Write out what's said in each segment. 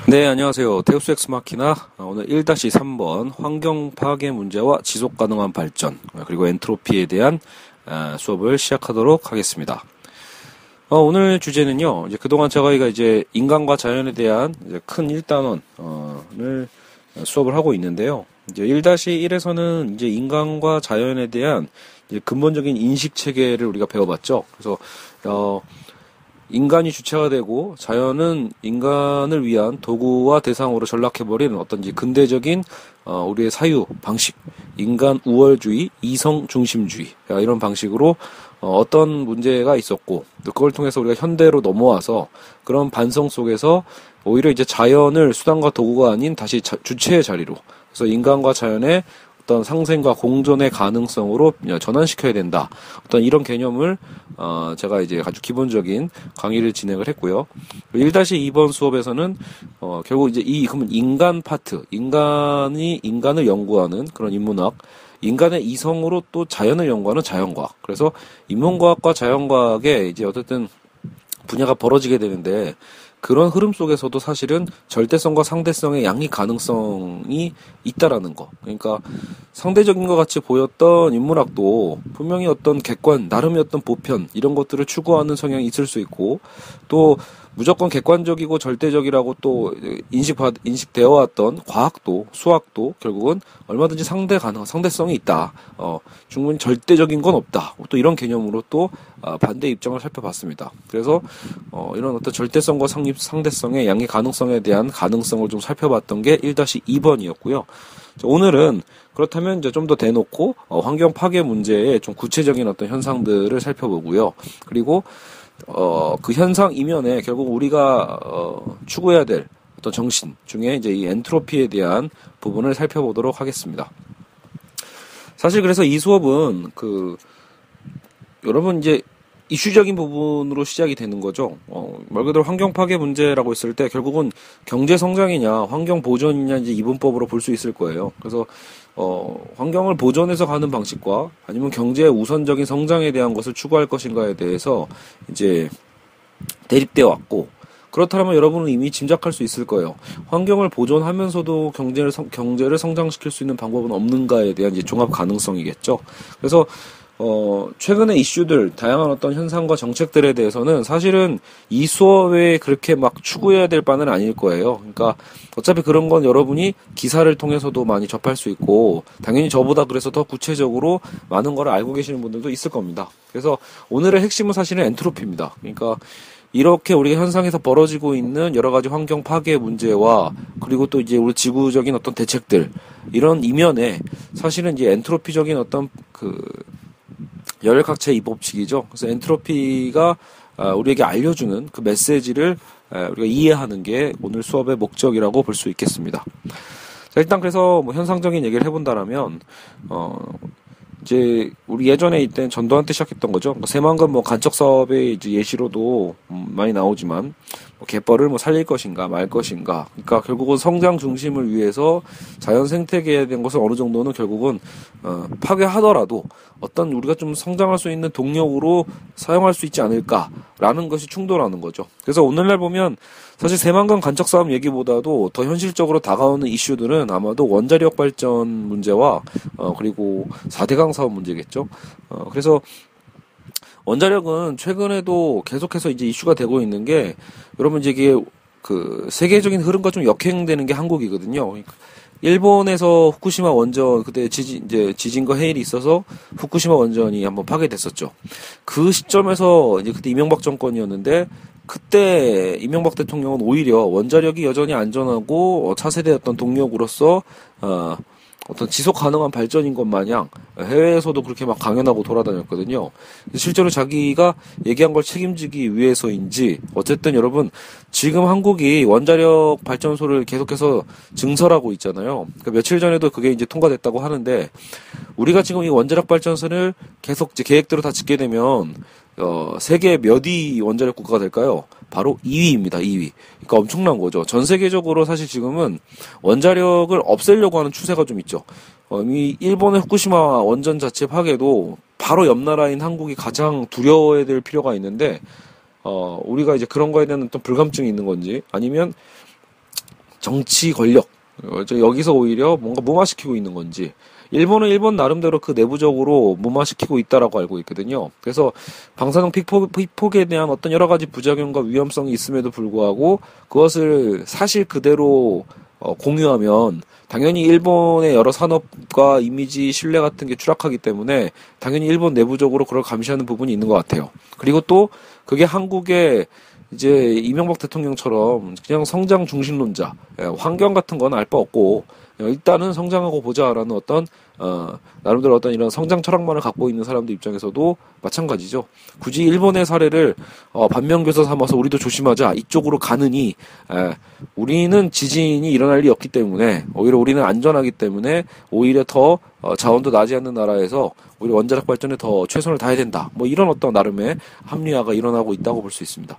네, 안녕하세요. 데우스 엑스 마키나 오늘 1-3번 환경 파괴 문제와 지속 가능한 발전 그리고 엔트로피에 대한 수업을 시작하도록 하겠습니다. 오늘 주제는요. 이제 그동안 저희가 이제 인간과 자연에 대한 이제 큰 1단원을 수업을 하고 있는데요. 이제 1-1에서는 이제 인간과 자연에 대한 이제 근본적인 인식 체계를 우리가 배워봤죠. 그래서 인간이 주체가 되고 자연은 인간을 위한 도구와 대상으로 전락해버리는 어떤지 근대적인 우리의 사유 방식, 인간 우월주의, 이성 중심주의 이런 방식으로 어떤 문제가 있었고 또 그걸 통해서 우리가 현대로 넘어와서 그런 반성 속에서 오히려 이제 자연을 수단과 도구가 아닌 다시 주체의 자리로, 그래서 인간과 자연의 어떤 상생과 공존의 가능성으로 전환시켜야 된다. 어떤 이런 개념을 제가 이제 아주 기본적인 강의를 진행을 했고요. 1-2번 수업에서는 결국 이제 그러면 인간 파트, 인간이 인간을 연구하는 그런 인문학, 인간의 이성으로 또 자연을 연구하는 자연과학. 그래서 인문과학과 자연과학의 이제 어쨌든 분야가 벌어지게 되는데, 그런 흐름 속에서도 사실은 절대성과 상대성의 양립 가능성이 있다라는 거. 그러니까 상대적인 것 같이 보였던 인문학도 분명히 어떤 객관, 나름의 어떤 보편 이런 것들을 추구하는 성향이 있을 수 있고, 또 무조건 객관적이고 절대적이라고 또 인식되어 왔던 과학도, 수학도 결국은 얼마든지 상대성이 있다. 충분히 절대적인 건 없다. 또 이런 개념으로 또 반대 입장을 살펴봤습니다. 그래서 이런 어떤 절대성과 상대성의 양의 가능성에 대한 가능성을 좀 살펴봤던 게 1-2번이었고요. 오늘은 그렇다면 이제 좀 더 대놓고 환경 파괴 문제의 좀 구체적인 어떤 현상들을 살펴보고요. 그리고 그 현상 이면에 결국 우리가 추구해야 될 어떤 정신 중에 이제 이 엔트로피에 대한 부분을 살펴보도록 하겠습니다. 사실 그래서 이 수업은 여러분 이제 이슈적인 부분으로 시작이 되는 거죠. 말 그대로 환경 파괴 문제라고 했을 때 결국은 경제 성장이냐 환경 보존이냐 이제 이분법으로 볼 수 있을 거예요. 그래서 환경을 보존해서 가는 방식과 아니면 경제의 우선적인 성장에 대한 것을 추구할 것인가에 대해서 이제 대립되어 왔고, 그렇다면 여러분은 이미 짐작할 수 있을 거예요. 환경을 보존하면서도 경제를 성장시킬 수 있는 방법은 없는가에 대한 이제 종합 가능성이겠죠. 그래서 최근의 이슈들, 다양한 어떤 현상과 정책들에 대해서는 사실은 이 수업에 그렇게 막 추구해야 될 바는 아닐 거예요. 그러니까 어차피 그런 건 여러분이 기사를 통해서도 많이 접할 수 있고, 당연히 저보다 그래서 더 구체적으로 많은 걸 알고 계시는 분들도 있을 겁니다. 그래서 오늘의 핵심은 사실은 엔트로피입니다. 그러니까 이렇게 우리가 현상에서 벌어지고 있는 여러 가지 환경 파괴 문제와 그리고 또 이제 우리 지구적인 어떤 대책들, 이런 이면에 사실은 이제 엔트로피적인 어떤 열역학체 이법칙이죠. 그래서 엔트로피가 우리에게 알려주는 그 메시지를 우리가 이해하는 게 오늘 수업의 목적이라고 볼 수 있겠습니다. 자, 일단 그래서 현상적인 얘기를 해본다라면 이제 우리 예전에 이때 전두환 때 시작했던 거죠. 새만금 간척 사업의 이제 예시로도 많이 나오지만 갯벌을 살릴 것인가 말 것인가. 그러니까 결국은 성장 중심을 위해서 자연 생태계에 대한 것을 어느 정도는 결국은 파괴하더라도 어떤 우리가 좀 성장할 수 있는 동력으로 사용할 수 있지 않을까라는 것이 충돌하는 거죠. 그래서 오늘날 보면 사실 새만금 간척 사업 얘기보다도 더 현실적으로 다가오는 이슈들은 아마도 원자력 발전 문제와 그리고 4대강 사업 문제겠죠. 그래서 원자력은 최근에도 계속해서 이제 이슈가 되고 있는 게, 여러분 이제 이게 세계적인 흐름과 좀 역행되는 게 한국이거든요. 일본에서 후쿠시마 원전 그때 지진과 해일이 있어서 후쿠시마 원전이 한번 파괴됐었죠. 그 시점에서 이제 그때 이명박 정권이었는데, 그때 이명박 대통령은 오히려 원자력이 여전히 안전하고 차세대 어떤 동력으로서 어떤 지속 가능한 발전인 것 마냥 해외에서도 그렇게 막 강연하고 돌아다녔거든요. 실제로 자기가 얘기한 걸 책임지기 위해서인지 어쨌든 여러분 지금 한국이 원자력 발전소를 계속해서 증설하고 있잖아요. 그러니까 며칠 전에도 그게 이제 통과됐다고 하는데, 우리가 지금 이 원자력 발전소를 계속 이제 계획대로 다 짓게 되면 세계 몇 위 원자력 국가가 될까요? 바로 2위입니다. 2위. 그러니까 엄청난 거죠. 전 세계적으로 사실 지금은 원자력을 없애려고 하는 추세가 좀 있죠. 이 일본의 후쿠시마 원전 자체 파괴도 바로 옆 나라인 한국이 가장 두려워해야 될 필요가 있는데, 우리가 이제 그런 거에 대한 어떤 불감증이 있는 건지, 아니면 정치 권력, 여기서 오히려 뭔가 무마시키고 있는 건지, 일본은 일본 나름대로 그 내부적으로 무마시키고 있다라고 알고 있거든요. 그래서 방사능 피폭에 대한 어떤 여러 가지 부작용과 위험성이 있음에도 불구하고 그것을 사실 그대로 공유하면 당연히 일본의 여러 산업과 이미지, 신뢰 같은 게 추락하기 때문에 당연히 일본 내부적으로 그걸 감시하는 부분이 있는 것 같아요. 그리고 또 그게 한국의 이제 이명박 대통령처럼 그냥 성장 중심론자, 환경 같은 건 알 바 없고 일단은 성장하고 보자라는 어떤 나름대로 어떤 이런 성장 철학만을 갖고 있는 사람들 입장에서도 마찬가지죠. 굳이 일본의 사례를 반면교사 삼아서 우리도 조심하자 이쪽으로 가느니 우리는 지진이 일어날 리 없기 때문에 오히려 우리는 안전하기 때문에 오히려 더 자원도 나지 않는 나라에서 오히려 원자력 발전에 더 최선을 다해야 된다. 뭐 이런 어떤 나름의 합리화가 일어나고 있다고 볼 수 있습니다.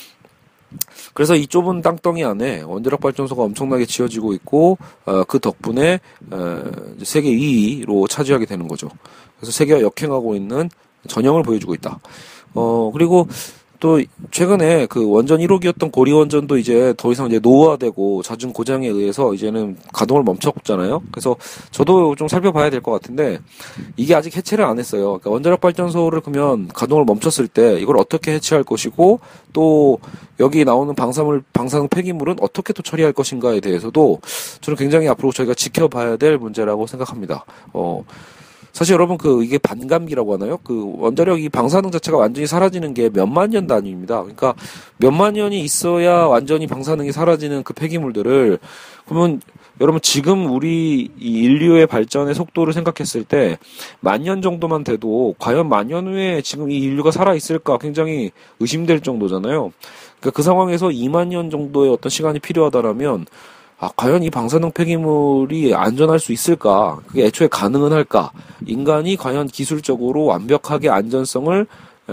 그래서 이 좁은 땅덩이 안에 원자력 발전소가 엄청나게 지어지고 있고 그 덕분에 세계 2위로 차지하게 되는 거죠. 그래서 세계와 역행하고 있는 전형을 보여주고 있다. 그리고 또 최근에 그 원전 1호기였던 고리 원전도 이제 더 이상 이제 노후화되고 잦은 고장에 의해서 이제는 가동을 멈췄잖아요. 그래서 저도 좀 살펴봐야 될 것 같은데 이게 아직 해체를 안 했어요. 그러니까 원자력 발전소를 그러면 가동을 멈췄을 때 이걸 어떻게 해체할 것이고 또 여기 나오는 방사능 폐기물은 어떻게 또 처리할 것인가에 대해서도 저는 굉장히 앞으로 저희가 지켜봐야 될 문제라고 생각합니다. 사실 여러분 이게 반감기라고 하나요? 그 원자력 이 방사능 자체가 완전히 사라지는 게 몇만 년 단위입니다. 그러니까 몇만 년이 있어야 완전히 방사능이 사라지는 그 폐기물들을 그러면 여러분 지금 우리 이 인류의 발전의 속도를 생각했을 때 만 년 정도만 돼도 과연 만 년 후에 지금 이 인류가 살아 있을까 굉장히 의심될 정도잖아요. 그러니까 그 상황에서 2만 년 정도의 어떤 시간이 필요하다라면 과연 이 방사능 폐기물이 안전할 수 있을까? 그게 애초에 가능은 할까? 인간이 과연 기술적으로 완벽하게 안전성을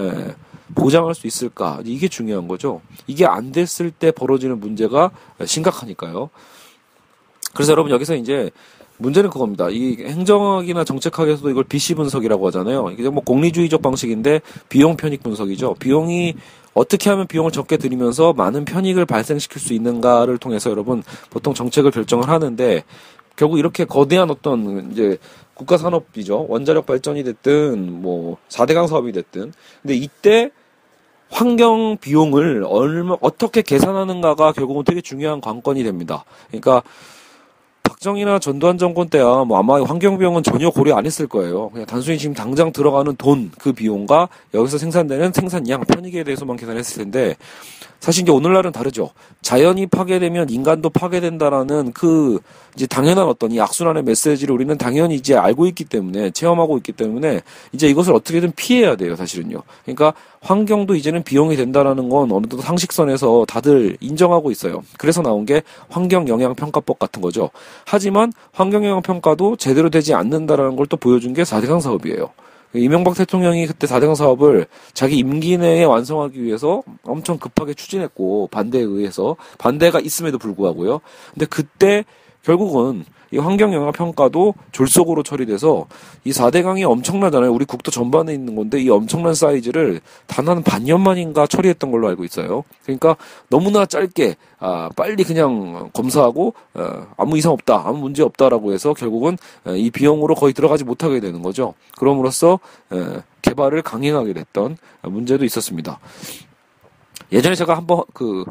보장할 수 있을까? 이게 중요한 거죠. 이게 안 됐을 때 벌어지는 문제가 심각하니까요. 그래서 여러분 여기서 이제 문제는 그겁니다. 이 행정학이나 정책학에서도 이걸 BC 분석이라고 하잖아요. 이게 뭐 공리주의적 방식인데 비용 편익 분석이죠. 비용이 어떻게 하면 비용을 적게 들이면서 많은 편익을 발생시킬 수 있는가를 통해서 여러분 보통 정책을 결정을 하는데 결국 이렇게 거대한 어떤 이제 국가 산업이죠. 원자력 발전이 됐든 뭐 4대강 사업이 됐든 근데 이때 환경 비용을 어떻게 계산하는가가 결국은 되게 중요한 관건이 됩니다. 그러니까 박정희나 전두환 정권 때야 뭐 아마 환경 비용은 전혀 고려 안 했을 거예요. 그냥 단순히 지금 당장 들어가는 돈 그 비용과 여기서 생산되는 생산량 편익에 대해서만 계산했을 텐데 사실 이제 오늘날은 다르죠. 자연이 파괴되면 인간도 파괴된다라는 그 이제 당연한 어떤 이 악순환의 메시지를 우리는 당연히 이제 알고 있기 때문에 체험하고 있기 때문에 이제 이것을 어떻게든 피해야 돼요, 사실은요. 그러니까 환경도 이제는 비용이 된다라는 건 어느 정도 상식선에서 다들 인정하고 있어요. 그래서 나온 게 환경영향평가법 같은 거죠. 하지만 환경영향평가도 제대로 되지 않는다라는 걸 또 보여준 게 4대강 사업이에요. 이명박 대통령이 그때 4대강 사업을 자기 임기 내에 완성하기 위해서 엄청 급하게 추진했고 반대에 의해서 반대가 있음에도 불구하고요. 근데 그때 결국은 이 환경영향평가도 졸속으로 처리돼서 이 4대강이 엄청나잖아요. 우리 국토 전반에 있는 건데 이 엄청난 사이즈를 단 한 반년 만인가 처리했던 걸로 알고 있어요. 그러니까 너무나 짧게 빨리 그냥 검사하고 아무 이상 없다, 아무 문제 없다라고 해서 결국은 이 비용으로 거의 들어가지 못하게 되는 거죠. 그럼으로써 개발을 강행하게 됐던 문제도 있었습니다. 예전에 제가 한번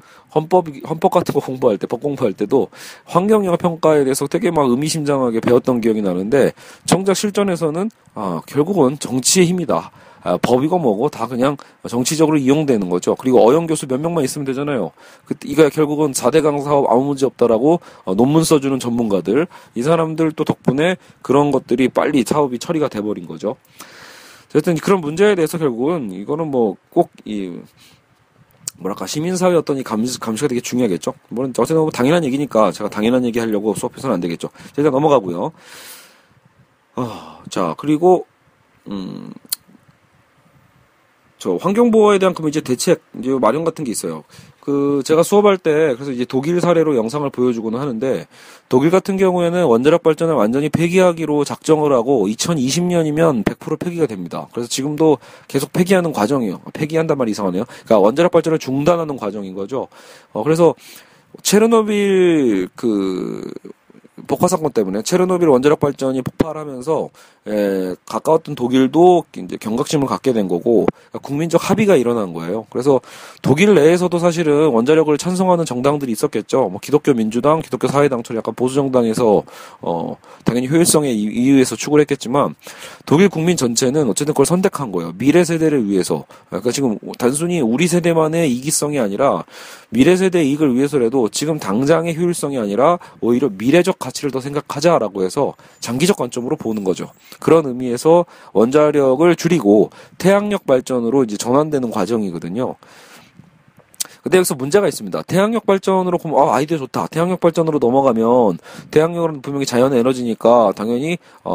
헌법 같은 거 공부할 때, 법 공부할 때도 환경영향평가에 대해서 되게 막 의미심장하게 배웠던 기억이 나는데 정작 실전에서는 결국은 정치의 힘이다. 법이고 뭐고 다 그냥 정치적으로 이용되는 거죠. 그리고 어영교수 몇 명만 있으면 되잖아요. 이거 결국은 4대강 사업 아무 문제 없다라고 논문 써주는 전문가들, 이 사람들 또 덕분에 그런 것들이 빨리 사업이 처리가 돼버린 거죠. 어쨌든 그런 문제에 대해서 결국은 이거는 뭐 꼭 시민사회 어떤 이 감시가 되게 중요하겠죠. 물론, 어쨌든 뭐 당연한 얘기니까 제가 당연한 얘기 하려고 수업해서는 안 되겠죠. 일단 넘어가고요. 자, 그리고, 저 환경보호에 대한 그럼 이제 대책, 이제 마련 같은 게 있어요. 제가 수업할 때, 그래서 이제 독일 사례로 영상을 보여주고는 하는데, 독일 같은 경우에는 원자력 발전을 완전히 폐기하기로 작정을 하고, 2020년이면 100% 폐기가 됩니다. 그래서 지금도 계속 폐기하는 과정이에요. 폐기한단 말이 이상하네요. 그러니까 원자력 발전을 중단하는 과정인 거죠. 그래서 체르노빌 폭파 사건 때문에 체르노빌 원자력 발전이 폭발하면서 가까웠던 독일도 이제 경각심을 갖게 된 거고, 그러니까 국민적 합의가 일어난 거예요. 그래서 독일 내에서도 사실은 원자력을 찬성하는 정당들이 있었겠죠. 뭐 기독교 민주당, 기독교 사회당처럼 약간 보수 정당에서 당연히 효율성에 이유에서 추구를 했겠지만 독일 국민 전체는 어쨌든 그걸 선택한 거예요. 미래 세대를 위해서. 그러니까 지금 단순히 우리 세대만의 이기성이 아니라 미래 세대의 이익을 위해서라도 지금 당장의 효율성이 아니라 오히려 미래적 가치를 더 생각하자라고 해서 장기적 관점으로 보는 거죠. 그런 의미에서 원자력을 줄이고 태양력 발전으로 이제 전환되는 과정이거든요. 근데 여기서 문제가 있습니다. 태양력 발전으로 보면 아이디어 좋다. 태양력 발전으로 넘어가면 태양력은 분명히 자연의 에너지니까 당연히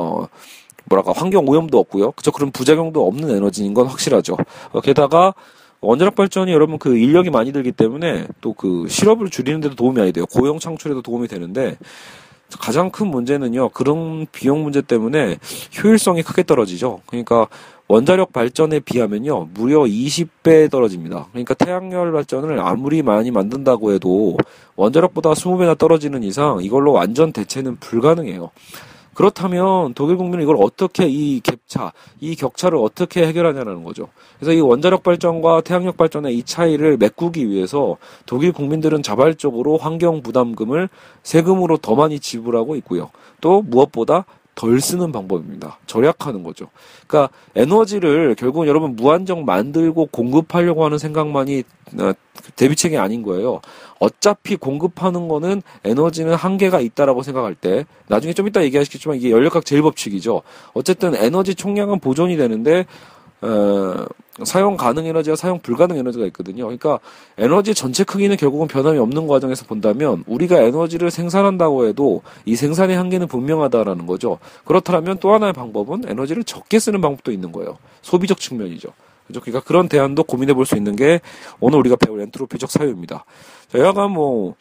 환경 오염도 없고요. 그죠? 그런 부작용도 없는 에너지인 건 확실하죠. 게다가 원자력 발전이 여러분 인력이 많이 들기 때문에 또 실업을 줄이는 데도 도움이 많이 돼요. 고용 창출에도 도움이 되는데 가장 큰 문제는요. 그런 비용 문제 때문에 효율성이 크게 떨어지죠. 그러니까 원자력 발전에 비하면요. 무려 20배 떨어집니다. 그러니까 태양열 발전을 아무리 많이 만든다고 해도 원자력보다 20배나 떨어지는 이상 이걸로 완전 대체는 불가능해요. 그렇다면 독일 국민은 이걸 어떻게 이 격차를 어떻게 해결하냐는 거죠. 그래서 이 원자력 발전과 태양력 발전의 이 차이를 메꾸기 위해서 독일 국민들은 자발적으로 환경 부담금을 세금으로 더 많이 지불하고 있고요. 또 무엇보다 덜 쓰는 방법입니다. 절약하는 거죠. 그러니까 에너지를 결국은 여러분 무한정 만들고 공급하려고 하는 생각만이 대비책이 아닌 거예요. 어차피 공급하는 거는 에너지는 한계가 있다라고 생각할 때 나중에 좀 이따 얘기하시겠지만 이게 연력학 제일법칙이죠. 어쨌든 에너지 총량은 보존이 되는데 사용 가능 에너지와 사용 불가능 에너지가 있거든요. 그러니까 에너지 전체 크기는 결국은 변함이 없는 과정에서 본다면 우리가 에너지를 생산한다고 해도 이 생산의 한계는 분명하다라는 거죠. 그렇다면 또 하나의 방법은 에너지를 적게 쓰는 방법도 있는 거예요. 소비적 측면이죠. 그죠? 그러니까 그런 대안도 고민해 볼 수 있는 게 오늘 우리가 배울 엔트로피적 사유입니다. 자, 여하간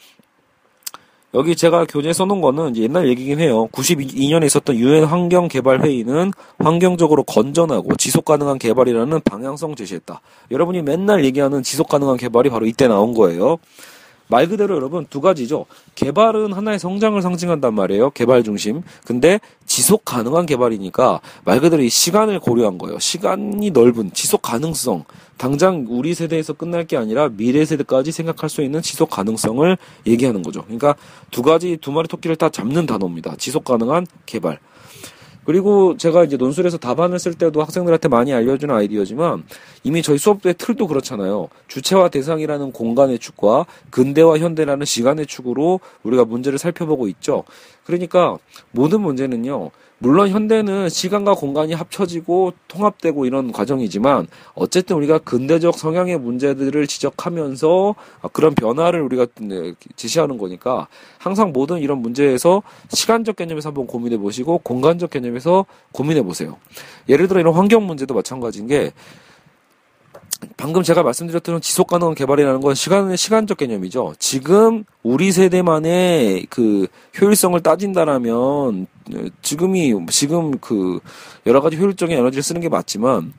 여기 제가 교재에 써놓은 거는 이제 옛날 얘기긴 해요. 92년에 있었던 유엔 환경개발회의는 환경적으로 건전하고 지속가능한 개발이라는 방향성 제시했다. 여러분이 맨날 얘기하는 지속가능한 개발이 바로 이때 나온 거예요. 말 그대로 여러분 두 가지죠. 개발은 하나의 성장을 상징한단 말이에요. 개발 중심. 근데 지속 가능한 개발이니까 말 그대로 이 시간을 고려한 거예요. 시간이 넓은 지속 가능성. 당장 우리 세대에서 끝날 게 아니라 미래 세대까지 생각할 수 있는 지속 가능성을 얘기하는 거죠. 그러니까 두 마리 토끼를 다 잡는 단어입니다. 지속 가능한 개발. 그리고 제가 이제 논술에서 답안을 쓸 때도 학생들한테 많이 알려주는 아이디어지만 이미 저희 수업의 틀도 그렇잖아요. 주체와 대상이라는 공간의 축과 근대와 현대라는 시간의 축으로 우리가 문제를 살펴보고 있죠. 그러니까 모든 문제는요. 물론 현대는 시간과 공간이 합쳐지고 통합되고 이런 과정이지만 어쨌든 우리가 근대적 성향의 문제들을 지적하면서 그런 변화를 우리가 제시하는 거니까 항상 모든 이런 문제에서 시간적 개념에서 한번 고민해 보시고 공간적 개념에서 고민해 보세요. 예를 들어 이런 환경 문제도 마찬가지인 게 방금 제가 말씀드렸던 지속가능한 개발이라는 건 시간적 개념이죠. 지금 우리 세대만의 효율성을 따진다라면 지금 여러 가지 효율적인 에너지를 쓰는 게 맞지만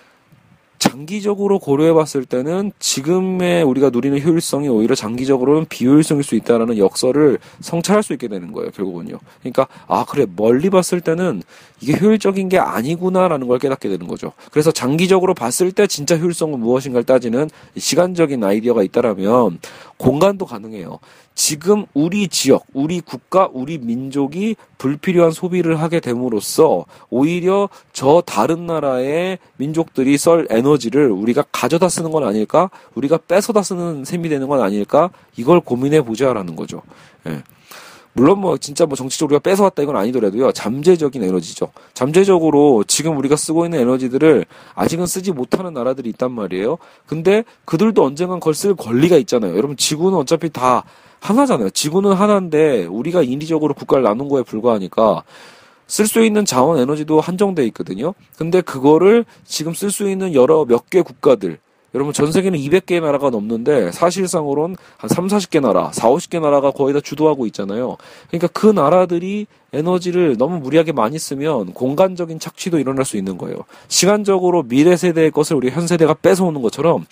장기적으로 고려해 봤을 때는 지금의 우리가 누리는 효율성이 오히려 장기적으로는 비효율성일 수 있다라는 역설을 성찰할 수 있게 되는 거예요, 결국은요. 그러니까, 그래, 멀리 봤을 때는 이게 효율적인 게 아니구나라는 걸 깨닫게 되는 거죠. 그래서 장기적으로 봤을 때 진짜 효율성은 무엇인가를 따지는 시간적인 아이디어가 있다라면 공간도 가능해요. 지금 우리 지역, 우리 국가, 우리 민족이 불필요한 소비를 하게 됨으로써 오히려 저 다른 나라의 민족들이 쓸 에너지를 우리가 가져다 쓰는 건 아닐까? 우리가 뺏어다 쓰는 셈이 되는 건 아닐까? 이걸 고민해 보자라는 거죠. 예. 물론 진짜 정치적으로 우리가 뺏어왔다 이건 아니더라도요. 잠재적인 에너지죠. 잠재적으로 지금 우리가 쓰고 있는 에너지들을 아직은 쓰지 못하는 나라들이 있단 말이에요. 근데 그들도 언젠간 그걸 쓸 권리가 있잖아요. 여러분 지구는 어차피 다 하나잖아요. 지구는 하나인데 우리가 인위적으로 국가를 나눈 거에 불과하니까 쓸 수 있는 자원 에너지도 한정돼 있거든요. 근데 그거를 지금 쓸 수 있는 몇 개 국가들, 여러분 전 세계는 200개의 나라가 넘는데 사실상으로는 한 3, 40개 나라, 4, 50개 나라가 거의 다 주도하고 있잖아요. 그러니까 그 나라들이 에너지를 너무 무리하게 많이 쓰면 공간적인 착취도 일어날 수 있는 거예요. 시간적으로 미래 세대의 것을 우리 현 세대가 뺏어오는 것처럼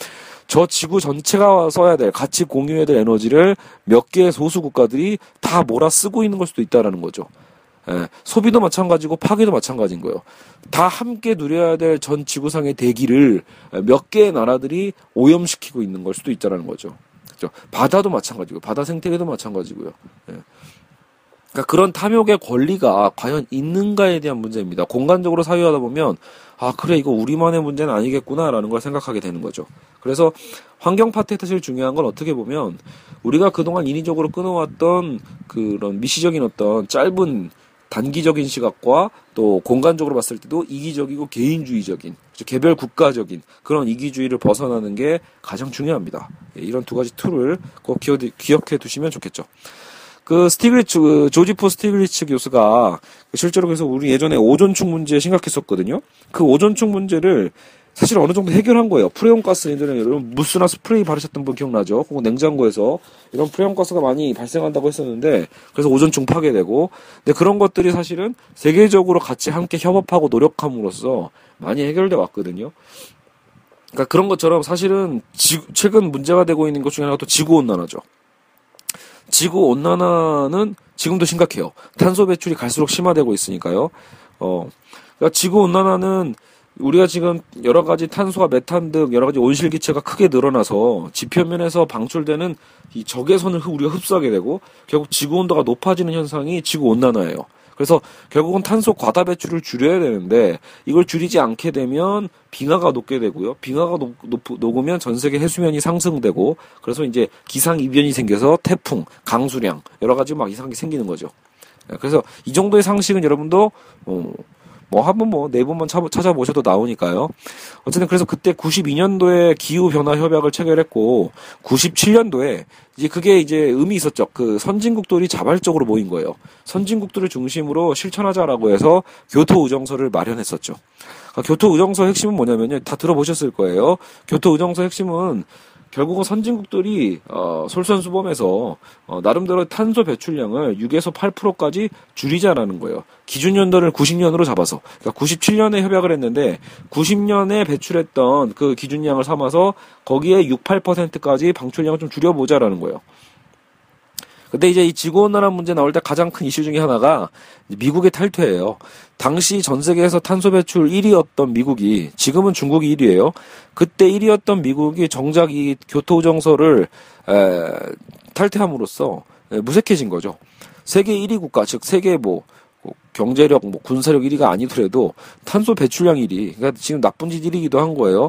저 지구 전체가 써야 될, 같이 공유해야 될 에너지를 몇 개의 소수 국가들이 다 몰아 쓰고 있는 걸 수도 있다라는 거죠. 예, 소비도 마찬가지고 파괴도 마찬가지인 거예요. 다 함께 누려야 될 전 지구상의 대기를 몇 개의 나라들이 오염시키고 있는 걸 수도 있다라는 거죠. 그렇죠? 바다도 마찬가지고, 바다 생태계도 마찬가지고요. 예. 그러니까 그런 탐욕의 권리가 과연 있는가에 대한 문제입니다. 공간적으로 사유하다 보면 아 그래 이거 우리만의 문제는 아니겠구나라는 걸 생각하게 되는 거죠. 그래서 환경 파트에 사실 중요한 건 어떻게 보면 우리가 그동안 인위적으로 끊어왔던 그런 미시적인 어떤 짧은 단기적인 시각과 또 공간적으로 봤을 때도 이기적이고 개인주의적인 개별 국가적인 그런 이기주의를 벗어나는 게 가장 중요합니다. 이런 두 가지 툴을 꼭 기억해 두시면 좋겠죠. 조지프 스티글리츠 교수가 실제로 그래서 우리 예전에 오존층 문제 심각했었거든요. 그 오존층 문제를 사실 어느 정도 해결한 거예요. 프레온가스, 여러분 무스나 스프레이 바르셨던 분 기억나죠? 혹은 냉장고에서 이런 프레온가스가 많이 발생한다고 했었는데, 그래서 오존층 파괴되고, 근데 그런 것들이 사실은 세계적으로 같이 함께 협업하고 노력함으로써 많이 해결돼 왔거든요. 그러니까 그런 것처럼 사실은 최근 문제가 되고 있는 것 중에 하나가 또 지구온난화죠. 지구온난화는 지금도 심각해요. 탄소 배출이 갈수록 심화되고 있으니까요. 그러니까 지구온난화는 우리가 지금 여러 가지 탄소와 메탄 등 여러 가지 온실기체가 크게 늘어나서 지표면에서 방출되는 이 적외선을 우리가 흡수하게 되고 결국 지구온도가 높아지는 현상이 지구온난화예요. 그래서 결국은 탄소 과다 배출을 줄여야 되는데 이걸 줄이지 않게 되면 빙하가 녹게 되고요. 빙하가 녹으면 전 세계 해수면이 상승되고 그래서 이제 기상이변이 생겨서 태풍, 강수량 여러 가지 막 이상한 게 생기는 거죠. 그래서 이 정도의 상식은 여러분도 한번 네이버만 찾아보셔도 나오니까요. 어쨌든 그래서 그때 92년도에 기후변화 협약을 체결했고 97년도에 이제 그게 이제 의미 있었죠. 그 선진국들이 자발적으로 모인 거예요. 선진국들을 중심으로 실천하자라고 해서 교토 의정서를 마련했었죠. 교토 의정서 핵심은 뭐냐면요. 다 들어보셨을 거예요. 교토 의정서 핵심은 결국은 선진국들이 솔선수범해서 나름대로 탄소 배출량을 6에서 8%까지 줄이자라는 거예요. 기준 연도를 90년으로 잡아서. 그러니까 97년에 협약을 했는데 90년에 배출했던 그 기준량을 삼아서 거기에 6, 8%까지 방출량을 좀 줄여보자라는 거예요. 근데 이제 이 지구온난화 문제 나올 때 가장 큰 이슈 중에 하나가 미국의 탈퇴예요. 당시 전 세계에서 탄소 배출 1위였던 미국이 지금은 중국이 1위예요. 그때 1위였던 미국이 정작 이 교토 의정서를 탈퇴함으로써 무색해진 거죠. 세계 1위 국가, 즉 세계 경제력, 군사력 1위가 아니더라도 탄소 배출량 1위. 그러니까 지금 나쁜 짓 1위이기도 한 거예요.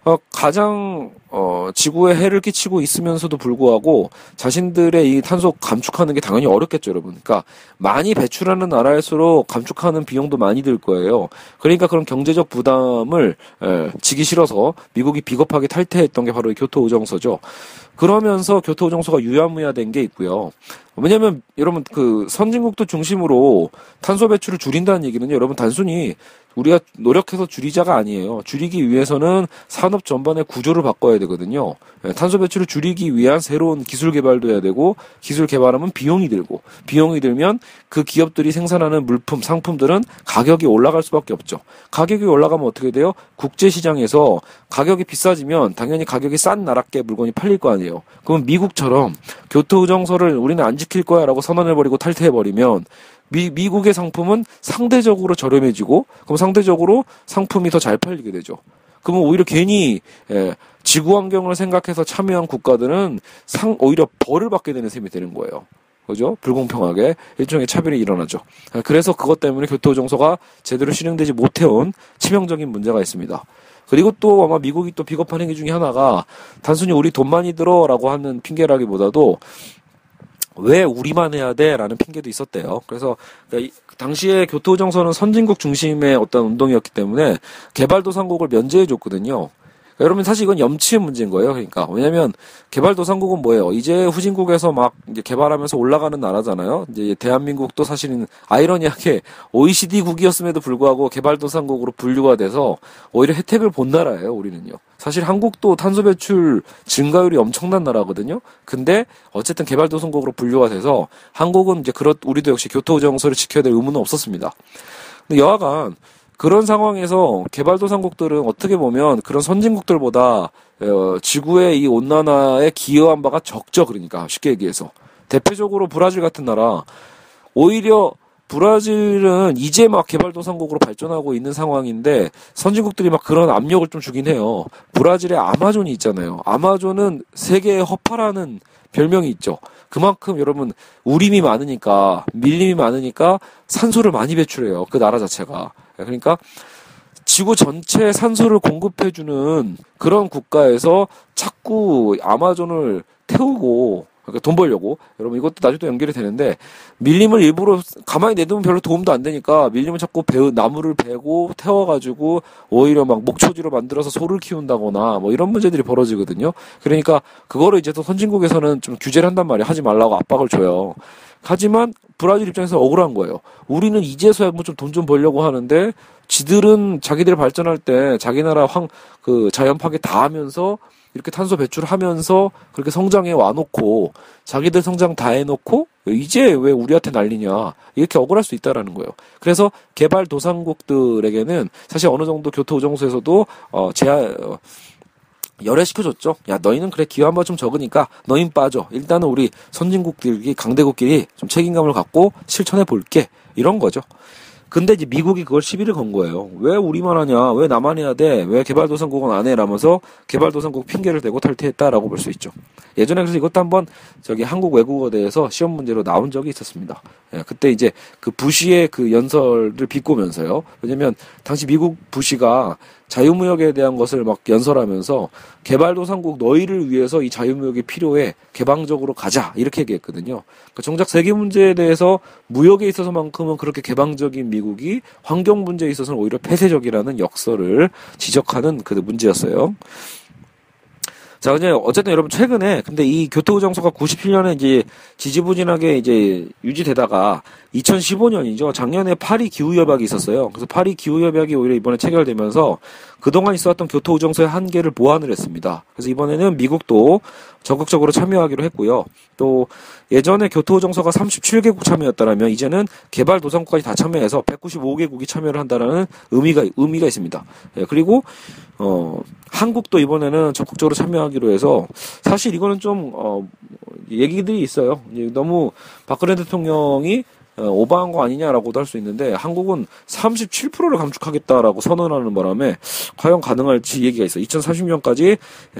가장 지구에 해를 끼치고 있으면서도 불구하고 자신들의 이 탄소 감축하는 게 당연히 어렵겠죠, 여러분. 그러니까 많이 배출하는 나라일수록 감축하는 비용도 많이 들 거예요. 그러니까 그런 경제적 부담을 지기 싫어서 미국이 비겁하게 탈퇴했던 게 바로 이 교토 의정서죠. 그러면서 교토 의정서가 유야무야된 게 있고요. 왜냐면 여러분 그 선진국도 중심으로 탄소 배출을 줄인다는 얘기는요, 여러분 단순히 우리가 노력해서 줄이자가 아니에요. 줄이기 위해서는 산업 전반의 구조를 바꿔야 되거든요. 탄소 배출을 줄이기 위한 새로운 기술 개발도 해야 되고 기술 개발하면 비용이 들고 비용이 들면 그 기업들이 생산하는 물품, 상품들은 가격이 올라갈 수밖에 없죠. 가격이 올라가면 어떻게 돼요? 국제시장에서 가격이 비싸지면 당연히 가격이 싼 나라께 물건이 팔릴 거 아니에요. 그럼 미국처럼 교토 의정서를 우리는 안 지킬 거야 라고 선언해버리고 탈퇴해버리면 미국의 상품은 상대적으로 저렴해지고 그럼 상대적으로 상품이 더 잘 팔리게 되죠. 그러면 오히려 괜히 지구 환경을 생각해서 참여한 국가들은 오히려 벌을 받게 되는 셈이 되는 거예요. 그죠? 불공평하게 일종의 차별이 일어나죠. 그래서 그것 때문에 교토 의정서가 제대로 실행되지 못해온 치명적인 문제가 있습니다. 그리고 또 아마 미국이 또 비겁한 행위 중에 하나가 단순히 우리 돈 많이 들어라고 하는 핑계라기보다도 왜 우리만 해야 돼? 라는 핑계도 있었대요. 그래서 당시에 교토 의정서는 선진국 중심의 어떤 운동이었기 때문에 개발도상국을 면제해 줬거든요. 여러분 사실 이건 염치의 문제인 거예요. 그러니까 왜냐하면 개발도상국은 뭐예요? 이제 후진국에서 막 이제 개발하면서 올라가는 나라잖아요. 이제 대한민국도 사실은 아이러니하게 OECD국이었음에도 불구하고 개발도상국으로 분류가 돼서 오히려 혜택을 본 나라예요. 우리는요. 사실 한국도 탄소 배출 증가율이 엄청난 나라거든요. 근데 어쨌든 개발도상국으로 분류가 돼서 한국은 이제 우리도 역시 교토 의정서를 지켜야 될 의무는 없었습니다. 근데 여하간 그런 상황에서 개발도상국들은 어떻게 보면 그런 선진국들보다 지구의 이 온난화에 기여한 바가 적죠. 그러니까 쉽게 얘기해서 대표적으로 브라질 같은 나라, 오히려 브라질은 이제 막 개발도상국으로 발전하고 있는 상황인데 선진국들이 막 그런 압력을 좀 주긴 해요. 브라질에 아마존이 있잖아요. 아마존은 세계의 허파라는 별명이 있죠. 그만큼 여러분 우림이 많으니까, 밀림이 많으니까 산소를 많이 배출해요. 그 나라 자체가. 그러니까 지구 전체에 산소를 공급해주는 그런 국가에서 자꾸 아마존을 태우고, 그러니까 돈 벌려고. 여러분 이것도 나중에 또 연결이 되는데, 밀림을 일부러 가만히 내두면 별로 도움도 안 되니까 밀림을 자꾸 나무를 베고 태워가지고 오히려 막 목초지로 만들어서 소를 키운다거나 뭐 이런 문제들이 벌어지거든요. 그러니까 그거를 이제 또 선진국에서는 좀 규제를 한단 말이에요. 하지 말라고 압박을 줘요. 하지만 브라질 입장에서 억울한 거예요. 우리는 이제서야 뭐 좀 돈 좀 벌려고 하는데 지들은 자기들 발전할 때 자기 나라 자연 파괴 다 하면서 이렇게 탄소 배출하면서 그렇게 성장해 와놓고 자기들 성장 다 해놓고 이제 왜 우리한테 난리냐, 이렇게 억울할 수 있다라는 거예요. 그래서 개발도상국들에게는 사실 어느 정도 교토우정소에서도 열애시켜줬죠. 야, 너희는 그래 기여한바 좀 적으니까 너희는 빠져. 일단은 우리 선진국들이, 강대국끼리 좀 책임감을 갖고 실천해 볼게, 이런 거죠. 근데 이제 미국이 그걸 시비를 건 거예요. 왜 우리만 하냐? 왜 나만 해야 돼? 왜 개발도상국은 안 해? 라면서 개발도상국 핑계를 대고 탈퇴했다라고 볼 수 있죠. 예전에 그래서 이것도 한번 한국 외국어대에서 시험 문제로 나온 적이 있었습니다. 예, 그때 이제 그 부시의 그 연설을 비꼬면서요. 왜냐면 당시 미국 부시가 자유무역에 대한 것을 막 연설하면서 개발도상국 너희를 위해서 이 자유무역이 필요해, 개방적으로 가자, 이렇게 얘기했거든요. 그러니까 정작 세계 문제에 대해서 무역에 있어서만큼은 그렇게 개방적인 미국이 환경 문제에 있어서는 오히려 폐쇄적이라는 역설을 지적하는 그 문제였어요. 자, 이제 어쨌든 여러분 최근에 근데 이 교토의정서가 97년에 이제 지지부진하게 이제 유지되다가 2015년이죠. 작년에 파리 기후협약이 있었어요. 그래서 파리 기후협약이 오히려 이번에 체결되면서 그동안 있었던 교토의정서의 한계를 보완을 했습니다. 그래서 이번에는 미국도 적극적으로 참여하기로 했고요. 또 예전에 교토의정서가 37개국 참여였다라면 이제는 개발도상국까지 다 참여해서 195개국이 참여를 한다라는 의미가 있습니다. 예, 그리고 한국도 이번에는 적극적으로 참여하기로 해서 사실 이거는 좀 얘기들이 있어요. 너무 박근혜 대통령이 오버한 거 아니냐라고도 할 수 있는데 한국은 37%를 감축하겠다라고 선언하는 바람에 과연 가능할지 얘기가 있어요. 2030년까지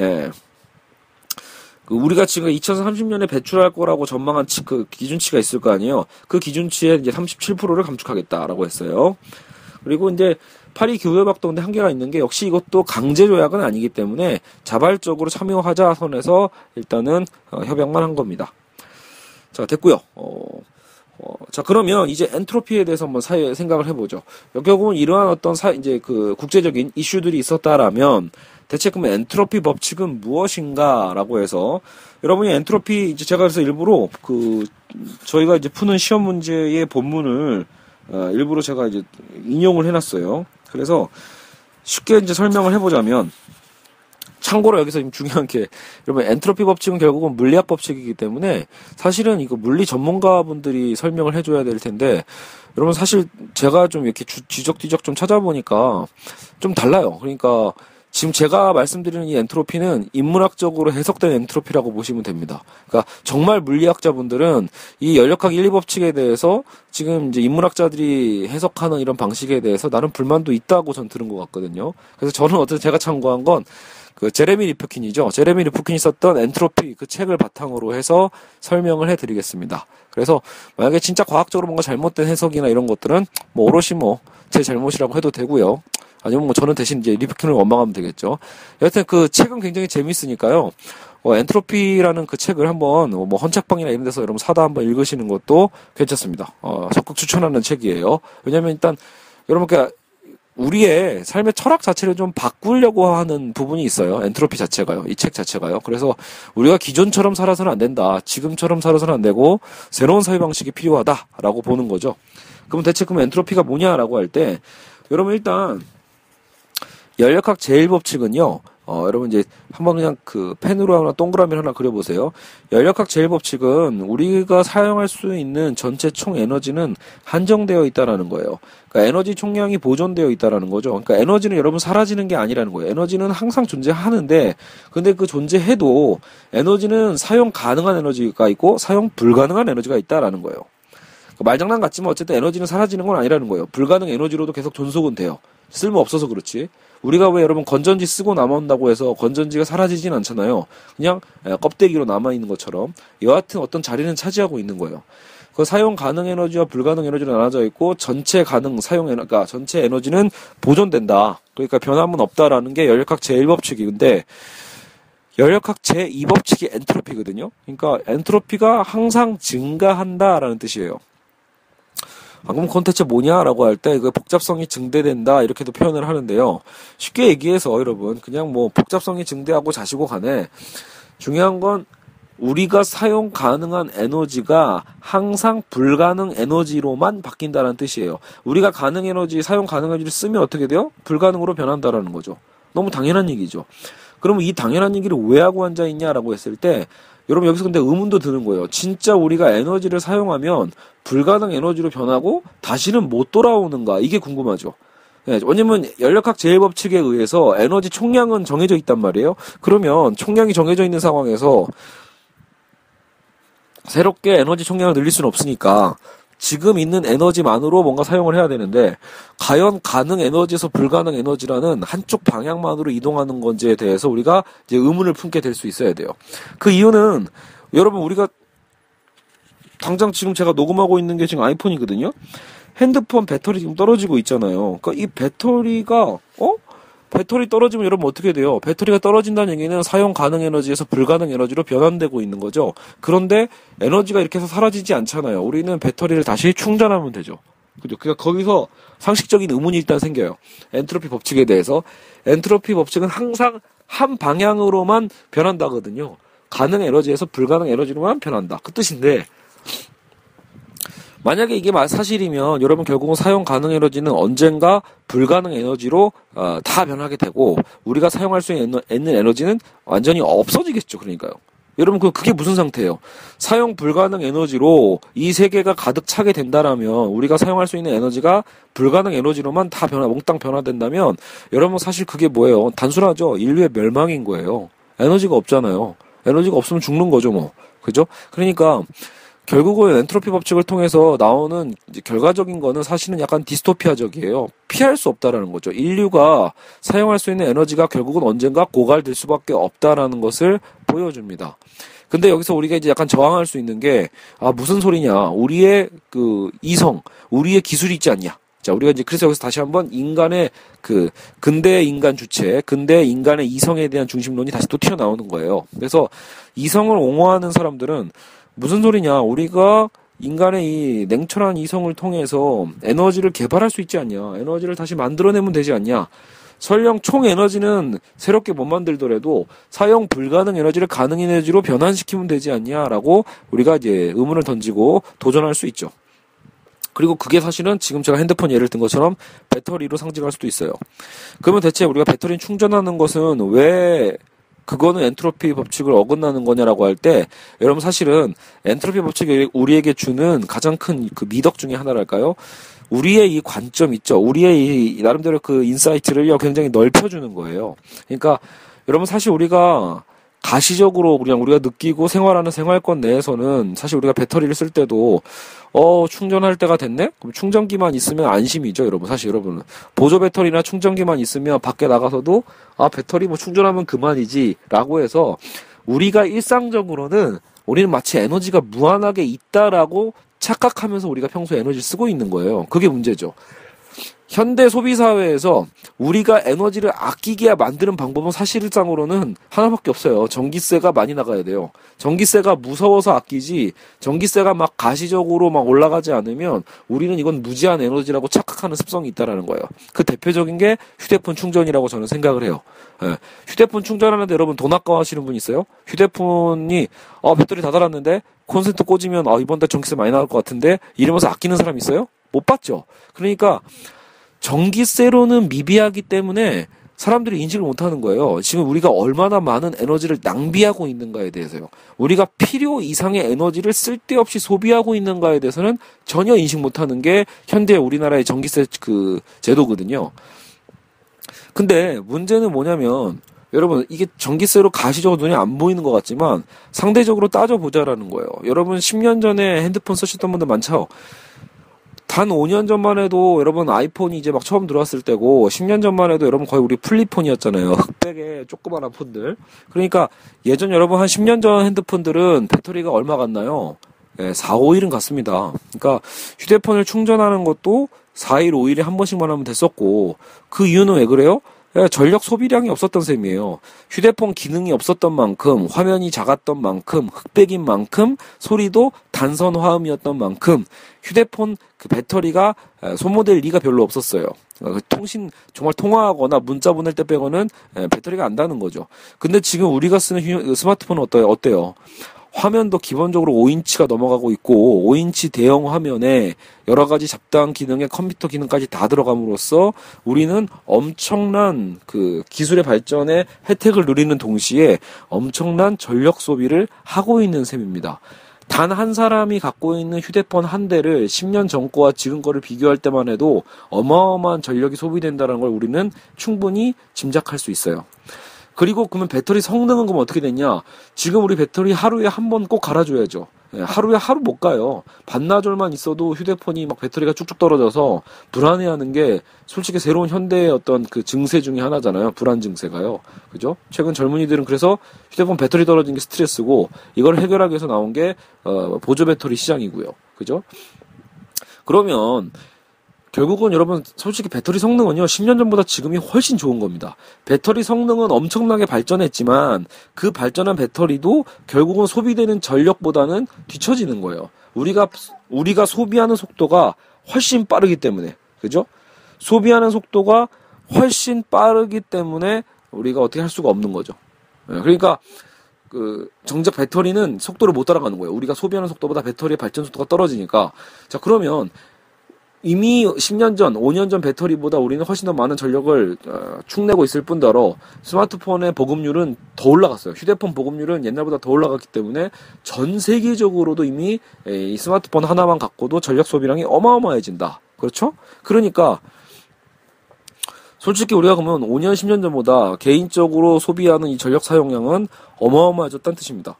우리가 지금 2030년에 배출할 거라고 전망한 그 기준치가 있을 거 아니에요. 그 기준치에 이제 37%를 감축하겠다라고 했어요. 그리고 이제 파리 기후협약도 근데 한계가 있는 게 역시 이것도 강제 조약은 아니기 때문에 자발적으로 참여하자 선에서 일단은 협약만 한 겁니다. 자, 됐고요. 자, 그러면 이제 엔트로피에 대해서 한번 생각을 해보죠. 결국은 이러한 어떤 이제 그 국제적인 이슈들이 있었다라면 대체 그러면 엔트로피 법칙은 무엇인가라고 해서 여러분이 엔트로피 이제 제가 그래서 일부러 저희가 이제 푸는 시험 문제의 본문을 일부러 제가 이제 인용을 해놨어요. 그래서 쉽게 이제 설명을 해보자면, 참고로 여기서 지금 중요한 게, 여러분 엔트로피 법칙은 결국은 물리학 법칙이기 때문에 사실은 이거 물리 전문가분들이 설명을 해줘야 될 텐데, 여러분 사실 제가 좀 이렇게 뒤적뒤적 좀 찾아보니까 좀 달라요. 그러니까 지금 제가 말씀드리는 이 엔트로피는 인문학적으로 해석된 엔트로피라고 보시면 됩니다. 그러니까 정말 물리학자분들은 이 연력학 1, 2법칙에 대해서 지금 이제 인문학자들이 해석하는 이런 방식에 대해서 나름 불만도 있다고 전 들은 것 같거든요. 그래서 저는 어쨌든 제가 참고한 건 제레미 리프킨이죠. 제레미 리프킨이 썼던 엔트로피 그 책을 바탕으로 해서 설명을 해드리겠습니다. 그래서 만약에 진짜 과학적으로 뭔가 잘못된 해석이나 이런 것들은 오롯이 제 잘못이라고 해도 되고요. 아니면 저는 대신 이제 리프킨을 원망하면 되겠죠. 여하튼 그 책은 굉장히 재밌으니까요. 엔트로피라는 그 책을 한번 헌책방이나 이런 데서 여러분 사다 한번 읽으시는 것도 괜찮습니다. 적극 추천하는 책이에요. 왜냐면 일단 여러분 우리의 삶의 철학 자체를 좀 바꾸려고 하는 부분이 있어요. 엔트로피 자체가요. 이 책 자체가요. 그래서 우리가 기존처럼 살아서는 안 된다. 지금처럼 살아서는 안 되고 새로운 사회 방식이 필요하다라고 보는 거죠. 그럼 대체 엔트로피가 뭐냐라고 할 때 여러분 일단 연력학 제1법칙은요. 여러분 이제 한번 그냥 그 펜으로 하나 동그라미 하나 그려보세요. 열역학 제일법칙은 우리가 사용할 수 있는 전체 총 에너지는 한정되어 있다라는 거예요. 그러니까 에너지 총량이 보존되어 있다라는 거죠. 그러니까 에너지는 여러분 사라지는 게 아니라는 거예요. 에너지는 항상 존재하는데, 근데 그 존재해도 에너지는 사용 가능한 에너지가 있고 사용 불가능한 에너지가 있다라는 거예요. 그러니까 말장난 같지만 어쨌든 에너지는 사라지는 건 아니라는 거예요. 불가능 에너지로도 계속 존속은 돼요. 쓸모 없어서 그렇지. 우리가 왜 여러분 건전지 쓰고 남아온다고 해서 건전지가 사라지진 않잖아요. 그냥 껍데기로 남아있는 것처럼 여하튼 어떤 자리는 차지하고 있는 거예요. 그 사용 가능 에너지와 불가능 에너지로 나눠져 있고 전체 가능 사용 에너지, 그러니까 전체 에너지는 보존된다. 그러니까 변함은 없다라는 게 열역학 제1법칙인데 열역학 제2법칙이 엔트로피거든요. 그러니까 엔트로피가 항상 증가한다라는 뜻이에요. 그럼 그건 대체 뭐냐라고 할 때 그 복잡성이 증대된다 이렇게도 표현을 하는데요. 쉽게 얘기해서 여러분 그냥 뭐 복잡성이 증대하고 자시고 간에 중요한 건 우리가 사용 가능한 에너지가 항상 불가능 에너지로만 바뀐다는 뜻이에요. 우리가 가능 에너지, 사용 가능 에너지를 쓰면 어떻게 돼요? 불가능으로 변한다라는 거죠. 너무 당연한 얘기죠. 그러면 이 당연한 얘기를 왜 하고 앉아있냐라고 했을 때 여러분 여기서 근데 의문도 드는 거예요. 진짜 우리가 에너지를 사용하면 불가능 에너지로 변하고 다시는 못 돌아오는가? 이게 궁금하죠. 네, 왜냐면 열역학 제1법칙에 의해서 에너지 총량은 정해져 있단 말이에요. 그러면 총량이 정해져 있는 상황에서 새롭게 에너지 총량을 늘릴 수는 없으니까 지금 있는 에너지만으로 뭔가 사용을 해야 되는데 과연 가능 에너지에서 불가능 에너지라는 한쪽 방향만으로 이동하는 건지에 대해서 우리가 이제 의문을 품게 될 수 있어야 돼요. 그 이유는 여러분 우리가 당장 지금 제가 녹음하고 있는 게 지금 아이폰이거든요. 핸드폰 배터리 지금 떨어지고 있잖아요. 그러니까 이 배터리가 배터리 떨어지면 여러분 어떻게 돼요? 배터리가 떨어진다는 얘기는 사용 가능 에너지에서 불가능 에너지로 변환되고 있는 거죠. 그런데 에너지가 이렇게 해서 사라지지 않잖아요. 우리는 배터리를 다시 충전하면 되죠. 그죠? 그러니까 거기서 상식적인 의문이 일단 생겨요. 엔트로피 법칙에 대해서. 엔트로피 법칙은 항상 한 방향으로만 변한다거든요. 가능 에너지에서 불가능 에너지로만 변한다. 그 뜻인데 만약에 이게 사실이면 여러분 결국은 사용 가능 에너지는 언젠가 불가능 에너지로 다 변하게 되고 우리가 사용할 수 있는 에너지는 완전히 없어지겠죠. 그러니까요. 여러분 그게 무슨 상태예요? 사용 불가능 에너지로 이 세계가 가득 차게 된다라면 우리가 사용할 수 있는 에너지가 불가능 에너지로만 다 몽땅 변화된다면 여러분 사실 그게 뭐예요? 단순하죠. 인류의 멸망인 거예요. 에너지가 없잖아요. 에너지가 없으면 죽는 거죠, 뭐. 그죠? 그러니까 결국은 엔트로피 법칙을 통해서 나오는 이제 결과적인 거는 사실은 약간 디스토피아적이에요. 피할 수 없다라는 거죠. 인류가 사용할 수 있는 에너지가 결국은 언젠가 고갈될 수밖에 없다라는 것을 보여줍니다. 근데 여기서 우리가 이제 약간 저항할 수 있는 게, 무슨 소리냐. 우리의 그 이성, 우리의 기술이 있지 않냐. 자, 우리가 이제 그래서 여기서 다시 한번 인간의 그 근대 인간 주체, 근대 인간의 이성에 대한 중심론이 다시 또 튀어나오는 거예요. 그래서 이성을 옹호하는 사람들은 무슨 소리냐? 우리가 인간의 이 냉철한 이성을 통해서 에너지를 개발할 수 있지 않냐? 에너지를 다시 만들어내면 되지 않냐? 설령 총 에너지는 새롭게 못 만들더라도 사용 불가능 에너지를 가능 에너지로 변환시키면 되지 않냐라고 우리가 이제 의문을 던지고 도전할 수 있죠. 그리고 그게 사실은 지금 제가 핸드폰 예를 든 것처럼 배터리로 상징할 수도 있어요. 그러면 대체 우리가 배터리 충전하는 것은 왜 그거는 엔트로피 법칙을 어긋나는 거냐라고 할 때 여러분 사실은 엔트로피 법칙이 우리에게 주는 가장 큰 그 미덕 중에 하나랄까요? 우리의 이 관점 있죠. 우리의 이 나름대로 그 인사이트를 굉장히 넓혀주는 거예요. 그러니까 여러분 사실 우리가 가시적으로 그냥 우리가 느끼고 생활하는 생활권 내에서는 사실 우리가 배터리를 쓸 때도 충전할 때가 됐네? 그럼 충전기만 있으면 안심이죠, 여러분. 사실 여러분은 보조 배터리나 충전기만 있으면 밖에 나가서도 배터리 뭐 충전하면 그만이지라고 해서 우리가 일상적으로는 우리는 마치 에너지가 무한하게 있다라고 착각하면서 우리가 평소에 에너지를 쓰고 있는 거예요. 그게 문제죠. 현대 소비 사회에서 우리가 에너지를 아끼게 만드는 방법은 사실상으로는 하나밖에 없어요. 전기세가 많이 나가야 돼요. 전기세가 무서워서 아끼지 전기세가 막 가시적으로 막 올라가지 않으면 우리는 이건 무제한 에너지라고 착각하는 습성이 있다라는 거예요. 그 대표적인 게 휴대폰 충전이라고 저는 생각을 해요. 예. 휴대폰 충전하는데 여러분 돈 아까워하시는 분 있어요? 휴대폰이 배터리 다 닳았는데 콘센트 꽂으면 이번 달 전기세 많이 나올 것 같은데 이러면서 아끼는 사람 있어요? 못 봤죠. 그러니까 전기세로는 미비하기 때문에 사람들이 인식을 못하는 거예요. 지금 우리가 얼마나 많은 에너지를 낭비하고 있는가에 대해서요. 우리가 필요 이상의 에너지를 쓸데없이 소비하고 있는가에 대해서는 전혀 인식 못하는 게 현대 우리나라의 전기세 그 제도거든요. 근데 문제는 뭐냐면 여러분 이게 전기세로 가시적으로 눈에 안 보이는 것 같지만 상대적으로 따져보자라는 거예요. 여러분 10년 전에 핸드폰 쓰셨던 분들 많죠? 단 5년 전만 해도 여러분 아이폰이 이제 막 처음 들어왔을 때고 10년 전만 해도 여러분 거의 우리 플립폰이었잖아요. 흑백의 조그만한 폰들. 그러니까 예전 여러분 한 10년 전 핸드폰들은 배터리가 얼마 갔나요? 4, 5일은 갔습니다. 그러니까 휴대폰을 충전하는 것도 4일, 5일에 한 번씩만 하면 됐었고 그 이유는 왜 그래요? 전력 소비량이 없었던 셈이에요. 휴대폰 기능이 없었던 만큼, 화면이 작았던 만큼, 흑백인 만큼, 소리도 단선 화음이었던 만큼, 휴대폰 그 배터리가 소모될 리가 별로 없었어요. 통신, 정말 통화하거나 문자 보낼 때 빼고는 배터리가 안 닿는 거죠. 근데 지금 우리가 쓰는 스마트폰은 어때요? 화면도 기본적으로 5인치가 넘어가고 있고 5인치 대형 화면에 여러 가지 잡다한 기능의 컴퓨터 기능까지 다 들어감으로써 우리는 엄청난 그 기술의 발전의 혜택을 누리는 동시에 엄청난 전력 소비를 하고 있는 셈입니다. 단 한 사람이 갖고 있는 휴대폰 한 대를 10년 전 거와 지금 거를 비교할 때만 해도 어마어마한 전력이 소비된다는 걸 우리는 충분히 짐작할 수 있어요. 그리고 그러면 배터리 성능은 그럼 어떻게 됐냐? 지금 우리 배터리 하루에 한 번 꼭 갈아줘야죠. 하루에 하루 못 가요. 반나절만 있어도 휴대폰이 막 배터리가 쭉쭉 떨어져서 불안해하는 게 솔직히 새로운 현대의 어떤 그 증세 중에 하나잖아요. 불안 증세가요. 그죠? 최근 젊은이들은 그래서 휴대폰 배터리 떨어진 게 스트레스고 이걸 해결하기 위해서 나온 게 보조 배터리 시장이고요. 그죠? 그러면 결국은 여러분 솔직히 배터리 성능은요 10년 전보다 지금이 훨씬 좋은 겁니다. 배터리 성능은 엄청나게 발전했지만 그 발전한 배터리도 결국은 소비되는 전력보다는 뒤처지는 거예요. 우리가 소비하는 속도가 훨씬 빠르기 때문에 그죠? 소비하는 속도가 훨씬 빠르기 때문에 우리가 어떻게 할 수가 없는 거죠. 그러니까 정작 배터리는 속도를 못 따라가는 거예요. 우리가 소비하는 속도보다 배터리의 발전 속도가 떨어지니까. 자, 그러면 이미 10년 전, 5년 전 배터리보다 우리는 훨씬 더 많은 전력을 축내고 있을 뿐더러 스마트폰의 보급률은 더 올라갔어요. 휴대폰 보급률은 옛날보다 더 올라갔기 때문에 전 세계적으로도 이미 이 스마트폰 하나만 갖고도 전력 소비량이 어마어마해진다. 그렇죠? 그러니까 솔직히 우리가 그러면 5년, 10년 전보다 개인적으로 소비하는 이 전력 사용량은 어마어마해졌다는 뜻입니다.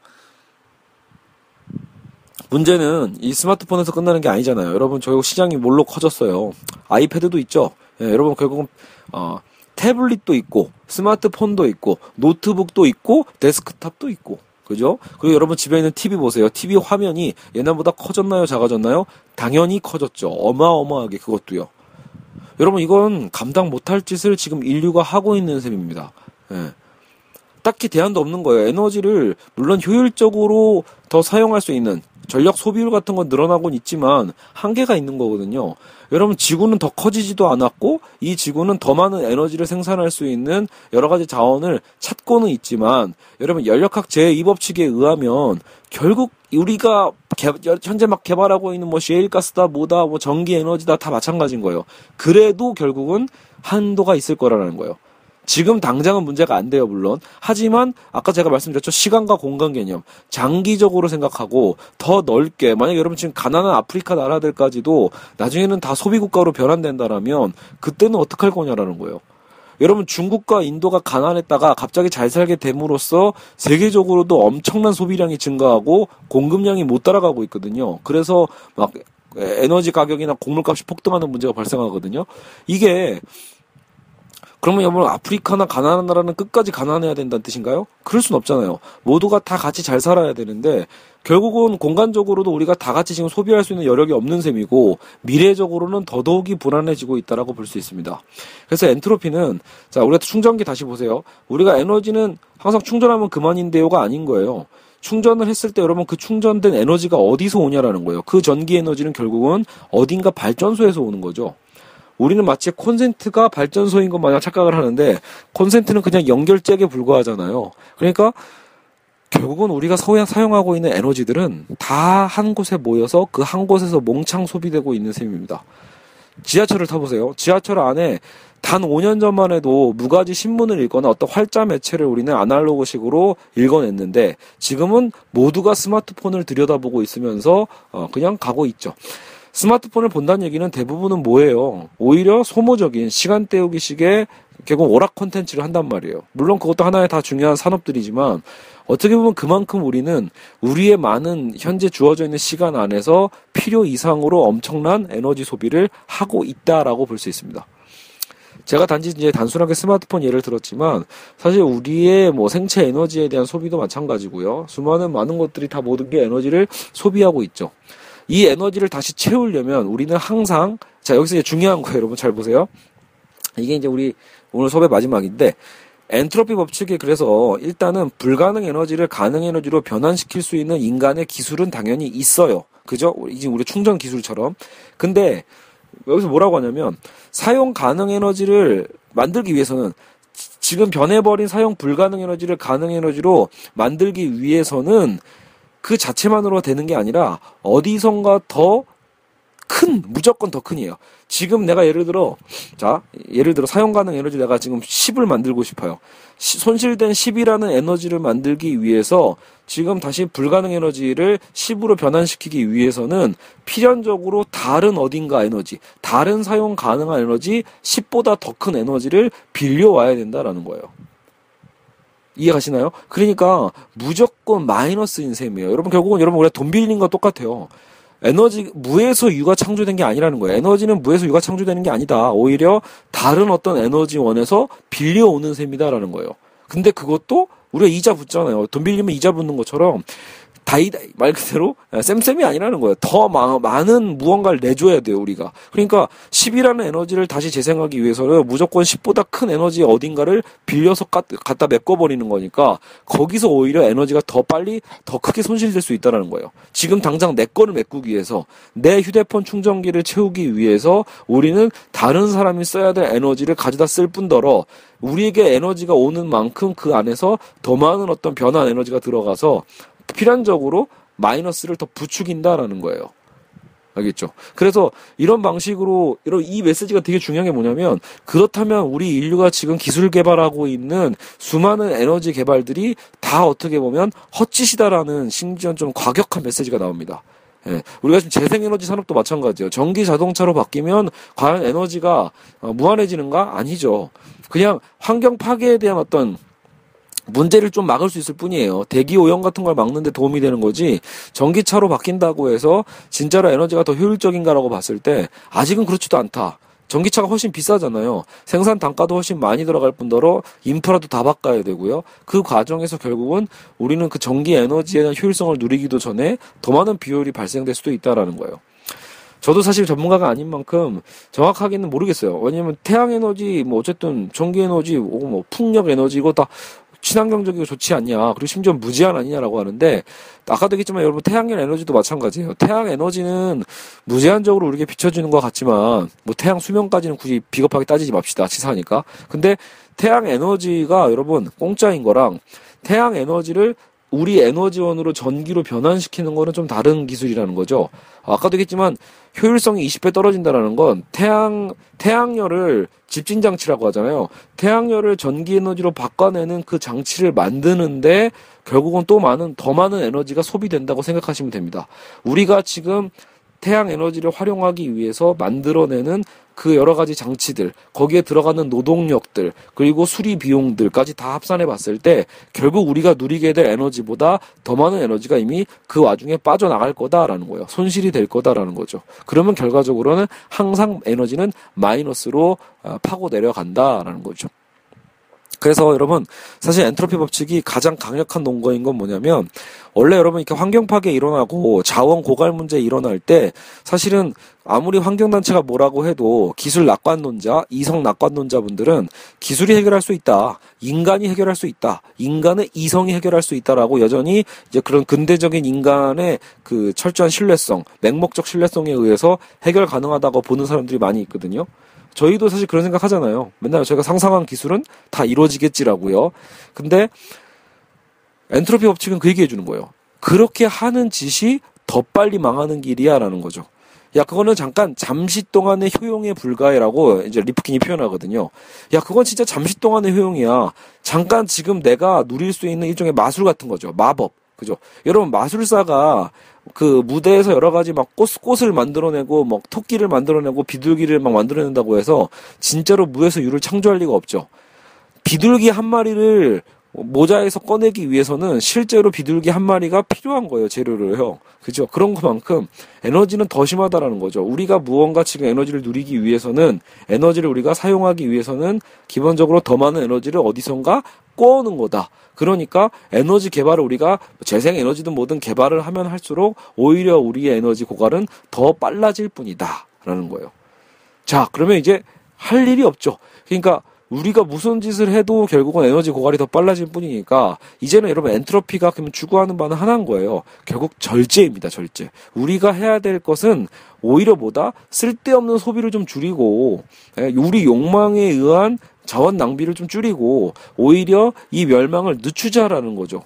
문제는 이 스마트폰에서 끝나는 게 아니잖아요. 여러분, 저희 시장이 뭘로 커졌어요? 아이패드도 있죠. 여러분, 결국은 태블릿도 있고, 스마트폰도 있고, 노트북도 있고, 데스크탑도 있고, 그죠? 그리고 여러분 집에 있는 TV 보세요. TV 화면이 옛날보다 커졌나요? 작아졌나요? 당연히 커졌죠. 어마어마하게 그것도요. 여러분, 이건 감당 못할 짓을 지금 인류가 하고 있는 셈입니다. 딱히 대안도 없는 거예요. 에너지를 물론 효율적으로 더 사용할 수 있는 전력 소비율 같은 건 늘어나곤 있지만 한계가 있는 거거든요. 여러분 지구는 더 커지지도 않았고 이 지구는 더 많은 에너지를 생산할 수 있는 여러 가지 자원을 찾고는 있지만 여러분 연력학 제2법칙에 의하면 결국 우리가 현재 막 개발하고 있는 뭐 셰일가스다 뭐다 뭐 전기 에너지다 다 마찬가지인 거예요. 그래도 결국은 한도가 있을 거라는 거예요. 지금 당장은 문제가 안 돼요, 물론. 하지만 아까 제가 말씀드렸죠. 시간과 공간 개념. 장기적으로 생각하고 더 넓게 만약에 여러분 지금 가난한 아프리카 나라들까지도 나중에는 다 소비국가로 변환된다라면 그때는 어떡할 거냐라는 거예요. 여러분 중국과 인도가 가난했다가 갑자기 잘 살게 됨으로써 세계적으로도 엄청난 소비량이 증가하고 공급량이 못 따라가고 있거든요. 그래서 막 에너지 가격이나 곡물값이 폭등하는 문제가 발생하거든요. 이게 그러면 여러분 아프리카나 가난한 나라는 끝까지 가난해야 된다는 뜻인가요? 그럴 순 없잖아요. 모두가 다 같이 잘 살아야 되는데 결국은 공간적으로도 우리가 다 같이 지금 소비할 수 있는 여력이 없는 셈이고 미래적으로는 더더욱이 불안해지고 있다라고 볼 수 있습니다. 그래서 엔트로피는 자 우리가 충전기 다시 보세요. 우리가 에너지는 항상 충전하면 그만인데요가 아닌 거예요. 충전을 했을 때 여러분 그 충전된 에너지가 어디서 오냐라는 거예요. 그 전기 에너지는 결국은 어딘가 발전소에서 오는 거죠. 우리는 마치 콘센트가 발전소인 것 마냥 착각을 하는데 콘센트는 그냥 연결잭에 불과하잖아요. 그러니까 결국은 우리가 사용하고 있는 에너지들은 다 한 곳에 모여서 그 한 곳에서 몽창 소비되고 있는 셈입니다. 지하철을 타보세요. 지하철 안에 단 5년 전만 해도 무가지 신문을 읽거나 어떤 활자 매체를 우리는 아날로그식으로 읽어냈는데 지금은 모두가 스마트폰을 들여다보고 있으면서 그냥 가고 있죠. 스마트폰을 본다는 얘기는 대부분은 뭐예요? 오히려 소모적인 시간 때우기식의 결국 오락 콘텐츠를 한단 말이에요. 물론 그것도 하나의 다 중요한 산업들이지만 어떻게 보면 그만큼 우리는 우리의 많은 현재 주어져 있는 시간 안에서 필요 이상으로 엄청난 에너지 소비를 하고 있다라고 볼 수 있습니다. 제가 단지 이제 단순하게 스마트폰 예를 들었지만 사실 우리의 뭐 생체 에너지에 대한 소비도 마찬가지고요. 수많은 많은 것들이 다 모든 게 에너지를 소비하고 있죠. 이 에너지를 다시 채우려면 우리는 항상 자 여기서 이제 중요한 거예요. 여러분 잘 보세요. 이게 이제 우리 오늘 수업의 마지막인데 엔트로피 법칙이 그래서 일단은 불가능 에너지를 가능 에너지로 변환시킬 수 있는 인간의 기술은 당연히 있어요. 그죠? 이제 우리 충전 기술처럼. 근데 여기서 뭐라고 하냐면 사용 가능 에너지를 만들기 위해서는 지금 변해버린 사용 불가능 에너지를 가능 에너지로 만들기 위해서는 그 자체만으로 되는 게 아니라 어디선가 더 큰, 무조건 더 큰이에요. 지금 내가 예를 들어 사용 가능 에너지 내가 지금 10을 만들고 싶어요. 손실된 10이라는 에너지를 만들기 위해서 지금 다시 불가능 에너지를 10으로 변환시키기 위해서는 필연적으로 다른 어딘가 에너지, 다른 사용 가능한 에너지 10보다 더 큰 에너지를 빌려와야 된다라는 거예요. 이해가시나요? 그러니까 무조건 마이너스인 셈이에요. 여러분 결국은 우리가 돈 빌리는 거 똑같아요. 에너지 무에서 유가 창조된 게 아니라는 거예요. 에너지는 무에서 유가 창조되는 게 아니다. 오히려 다른 어떤 에너지원에서 빌려오는 셈이다라는 거예요. 근데 그것도 우리가 이자 붙잖아요. 돈 빌리면 이자 붙는 것처럼 말 그대로 쌤쌤이 아니라는 거예요. 더 많은 무언가를 내줘야 돼요, 우리가. 그러니까 10이라는 에너지를 다시 재생하기 위해서는 무조건 10보다 큰 에너지 어딘가를 빌려서 갖다 메꿔버리는 거니까 거기서 오히려 에너지가 더 빨리 더 크게 손실될 수 있다는 거예요. 지금 당장 내 거를 메꾸기 위해서 내 휴대폰 충전기를 채우기 위해서 우리는 다른 사람이 써야 될 에너지를 가져다 쓸 뿐더러 우리에게 에너지가 오는 만큼 그 안에서 더 많은 어떤 변환 에너지가 들어가서 필연적으로 마이너스를 더 부추긴다라는 거예요. 알겠죠? 그래서 이런 방식으로 이 메시지가 되게 중요한 게 뭐냐면 그렇다면 우리 인류가 지금 기술 개발하고 있는 수많은 에너지 개발들이 다 어떻게 보면 헛짓이다라는 심지어 좀 과격한 메시지가 나옵니다. 예, 우리가 지금 재생에너지 산업도 마찬가지예요. 전기 자동차로 바뀌면 과연 에너지가 무한해지는가? 아니죠. 그냥 환경 파괴에 대한 어떤 문제를 좀 막을 수 있을 뿐이에요. 대기 오염 같은 걸 막는 데 도움이 되는 거지 전기차로 바뀐다고 해서 진짜로 에너지가 더 효율적인가라고 봤을 때 아직은 그렇지도 않다. 전기차가 훨씬 비싸잖아요. 생산 단가도 훨씬 많이 들어갈 뿐더러 인프라도 다 바꿔야 되고요. 그 과정에서 결국은 우리는 그 전기 에너지에 대한 효율성을 누리기도 전에 더 많은 비효율이 발생될 수도 있다라는 거예요. 저도 사실 전문가가 아닌 만큼 정확하게는 모르겠어요. 왜냐면 태양에너지, 어쨌든 전기에너지, 풍력에너지 이거 다 친환경적이고 좋지 않냐. 그리고 심지어 무제한 아니냐라고 하는데 아까도 얘기했지만 여러분 태양열 에너지도 마찬가지예요. 태양 에너지는 무제한적으로 우리에게 비춰주는 것 같지만 태양 수명까지는 굳이 비겁하게 따지지 맙시다. 치사하니까. 근데 태양 에너지가 여러분 공짜인 거랑 태양 에너지를 우리 에너지원으로 전기로 변환시키는 거는 좀 다른 기술이라는 거죠. 아까도 얘기했지만 효율성이 20배 떨어진다는 건 태양열을 집진장치라고 하잖아요. 태양열을 전기 에너지로 바꿔내는 그 장치를 만드는데 결국은 더 많은 에너지가 소비된다고 생각하시면 됩니다. 우리가 지금 태양 에너지를 활용하기 위해서 만들어내는 그 여러 가지 장치들, 거기에 들어가는 노동력들, 그리고 수리 비용들까지 다 합산해 봤을 때 결국 우리가 누리게 될 에너지보다 더 많은 에너지가 이미 그 와중에 빠져나갈 거다라는 거예요. 손실이 될 거다라는 거죠. 그러면 결과적으로는 항상 에너지는 마이너스로 파고 내려간다라는 거죠. 그래서 여러분 사실 엔트로피 법칙이 가장 강력한 논거인 건 뭐냐면 원래 여러분 이렇게 환경 파괴 일어나고 자원 고갈 문제 일어날 때 사실은 아무리 환경단체가 뭐라고 해도 기술 낙관론자, 이성 낙관론자분들은 기술이 해결할 수 있다. 인간이 해결할 수 있다. 인간의 이성이 해결할 수 있다라고 여전히 이제 그런 근대적인 인간의 그 철저한 신뢰성, 맹목적 신뢰성에 의해서 해결 가능하다고 보는 사람들이 많이 있거든요. 저희도 사실 그런 생각 하잖아요. 맨날 저희가 상상한 기술은 다 이루어지겠지라고요. 근데 엔트로피 법칙은 그 얘기해 주는 거예요. 그렇게 하는 짓이 더 빨리 망하는 길이야 라는 거죠. 야, 그거는 잠깐 잠시 동안의 효용에 불과해라고 이제 리프킨이 표현하거든요. 야, 그건 진짜 잠시 동안의 효용이야. 잠깐 지금 내가 누릴 수 있는 일종의 마술 같은 거죠. 마법. 그죠? 여러분, 마술사가 그 무대에서 여러 가지 막 꽃을 만들어내고, 막 토끼를 만들어내고, 비둘기를 막 만들어낸다고 해서 진짜로 무에서 유를 창조할 리가 없죠. 비둘기 한 마리를 모자에서 꺼내기 위해서는 실제로 비둘기 한 마리가 필요한 거예요, 재료를요. 그죠? 그런 것만큼 에너지는 더 심하다라는 거죠. 우리가 무언가 지금 에너지를 누리기 위해서는, 에너지를 우리가 사용하기 위해서는 기본적으로 더 많은 에너지를 어디선가 꼬우는 거다. 그러니까 에너지 개발을 우리가 재생 에너지든 뭐든 개발을 하면 할수록 오히려 우리의 에너지 고갈은 더 빨라질 뿐이다. 라는 거예요. 자, 그러면 이제 할 일이 없죠. 그러니까 우리가 무슨 짓을 해도 결국은 에너지 고갈이 더 빨라질 뿐이니까 이제는 여러분 엔트로피가 그러면 추구하는 바는 하나인 거예요. 결국 절제입니다. 절제. 우리가 해야 될 것은 오히려 보다 쓸데없는 소비를 좀 줄이고 우리 욕망에 의한 자원 낭비를 좀 줄이고 오히려 이 멸망을 늦추자라는 거죠.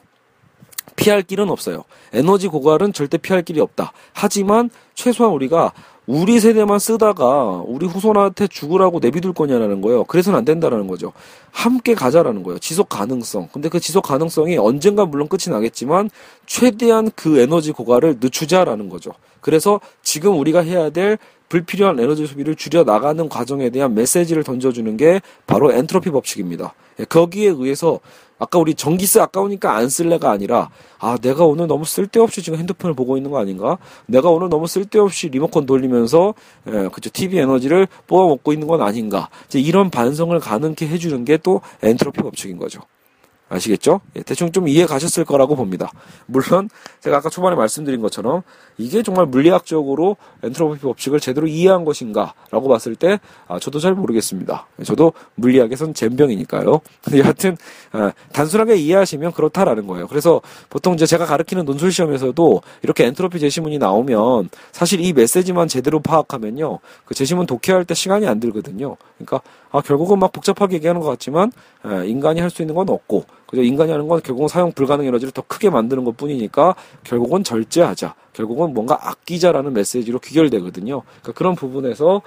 피할 길은 없어요. 에너지 고갈은 절대 피할 길이 없다. 하지만 최소한 우리가 우리 세대만 쓰다가 우리 후손한테 죽으라고 내비둘 거냐라는 거예요. 그래서는 안 된다라는 거죠. 함께 가자라는 거예요. 지속 가능성. 근데 그 지속 가능성이 언젠가 물론 끝이 나겠지만 최대한 그 에너지 고갈을 늦추자라는 거죠. 그래서 지금 우리가 해야 될 불필요한 에너지 소비를 줄여 나가는 과정에 대한 메시지를 던져주는 게 바로 엔트로피 법칙입니다. 거기에 의해서 아까 우리 전기세 아까우니까 안 쓸래가 아니라 내가 오늘 너무 쓸데없이 지금 핸드폰을 보고 있는 거 아닌가? 내가 오늘 너무 쓸데없이 리모컨 돌리면서 그죠 TV 에너지를 뽑아먹고 있는 건 아닌가? 이제 이런 반성을 가능케 해주는 게 또 엔트로피 법칙인 거죠. 아시겠죠? 대충 좀 이해 가셨을 거라고 봅니다. 물론 제가 아까 초반에 말씀드린 것처럼 이게 정말 물리학적으로 엔트로피 법칙을 제대로 이해한 것인가 라고 봤을 때 저도 잘 모르겠습니다. 저도 물리학에선 젬병이니까요. 여하튼 단순하게 이해하시면 그렇다라는 거예요. 그래서 보통 이제 제가 가르치는 논술 시험에서도 이렇게 엔트로피 제시문이 나오면 사실 이 메시지만 제대로 파악하면요, 그 제시문 독해할 때 시간이 안 들거든요. 그러니까 결국은 막 복잡하게 얘기하는 것 같지만 인간이 할 수 있는 건 없고, 그죠? 인간이 하는 건 결국은 사용 불가능 에너지를 더 크게 만드는 것 뿐이니까 결국은 절제하자, 결국은 뭔가 아끼자라는 메시지로 귀결되거든요. 그러니까 그런 부분에서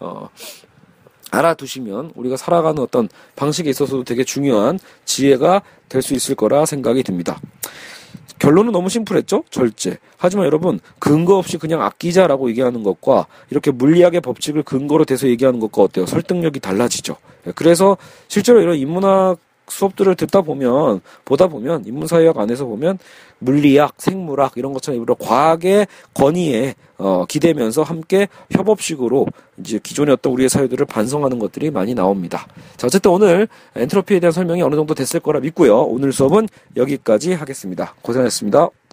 알아두시면 우리가 살아가는 어떤 방식에 있어서도 되게 중요한 지혜가 될 수 있을 거라 생각이 듭니다. 결론은 너무 심플했죠? 절제. 하지만 여러분, 근거 없이 그냥 아끼자라고 얘기하는 것과 이렇게 물리학의 법칙을 근거로 대서 얘기하는 것과 어때요? 설득력이 달라지죠. 그래서 실제로 이런 인문학 수업들을 보다 보면 인문사회학 안에서 보면 물리학, 생물학 이런 것처럼 일부러 과학의 권위에 기대면서 함께 협업식으로 이제 기존의 어떤 우리의 사회들을 반성하는 것들이 많이 나옵니다. 자, 어쨌든 오늘 엔트로피에 대한 설명이 어느 정도 됐을 거라 믿고요. 오늘 수업은 여기까지 하겠습니다. 고생하셨습니다.